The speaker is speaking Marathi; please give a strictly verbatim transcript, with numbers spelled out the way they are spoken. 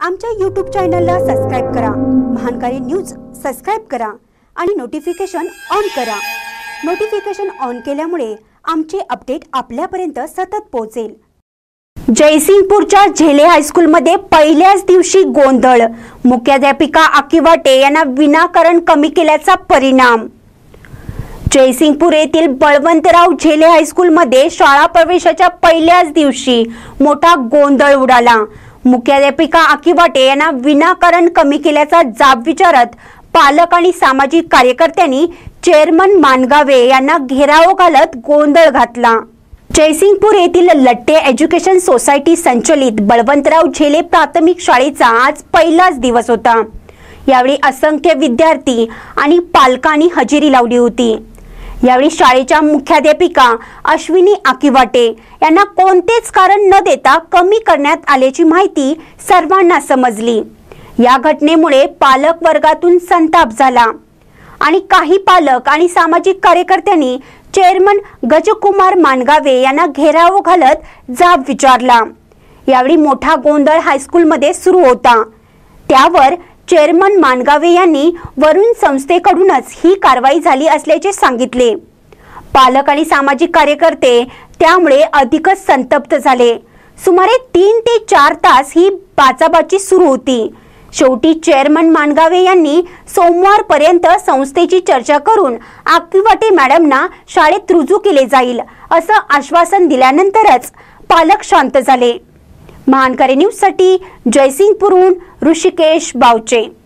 आमच्या यूट्यूब चॅनलला सबस्क्राइब करा, महानकारी न्यूज सबस्क्राइब करा आणि नोटिफिकेशन ऑन करा। नोटिफिकेशन ऑन केल्यामुळे आमचे अपडेट आपल्यापर्यंत सतत पोहोचेल। जयसिंगपूरच्या झेले हायस्कूल मध्ये पहिल्याच दिवशी गोंधळ, मुख्याध्यापिका आकिवाटे यांना विनाकारण कमी केल्याचा परिणाम। जयसिंगपूर येथील बळवंतराव झेले हायस्कूल मध्ये शाळा प्रवेशाच्या पहिल्याच दिवशी मोठा गोंधळ उडाला। मुख्याध्यापिका आकिवाटे यांना विनाकारण कमी केल्याचा जाब विचारत पालक आणि सामाजिक कार्यकर्त्यांनी चेअरमन मानगावे यांना घेराव घालत गोंधळ घातला। जयसिंगपूर येथील लट्टे एज्युकेशन सोसायटी संचलित बळवंतराव झेले प्राथमिक शाळेचा आज पहिलाच दिवस होता। यावेळी असंख्य विद्यार्थी आणि पालकांनी हजेरी लावली होती। यावेळी शाळेच्या मुख्याध्यापिका अश्विनी आकिवाटे यांना कोणतेच कारण न देता कमी करण्यात आल्याची माहिती सर्वांना समजली। या घटनेमुळे पालक वर्गातून संताप झाला आणि काही पालक आणि सामाजिक कार्यकर्त्यांनी चेअरमन गजकुमार मानगावे यांना घेराव घालत जाब विचारला। यावेळी मोठा गोंधळ हायस्कूलमध्ये सुरू होता। त्यावर चेअरमन मानगावे यांनी वरून संस्थेकडूनच ही कारवाई झाली असल्याचे सांगितले। पालक आणि सामाजिक कार्यकर्ते त्यामुळे अधिकच संतप्त झाले। सुमारे तीन ते चार तास ही बाचाबाची सुरू होती। शेवटी चेअरमन मानगावे यांनी सोमवारपर्यंत संस्थेची चर्चा करून आकिवाटे मॅडमना शाळेत रुजू केले जाईल असं आश्वासन दिल्यानंतरच पालक शांत झाले। महानकारी न्यूज साठी जयसिंगपूरहून ऋषिकेश बावचे।